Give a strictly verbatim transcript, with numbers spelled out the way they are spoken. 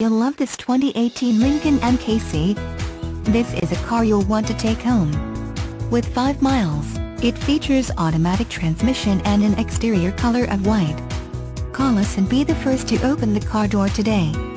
You'll love this twenty eighteen Lincoln M K C. This is a car you'll want to take home. With five miles, it features automatic transmission and an exterior color of white. Call us and be the first to open the car door today.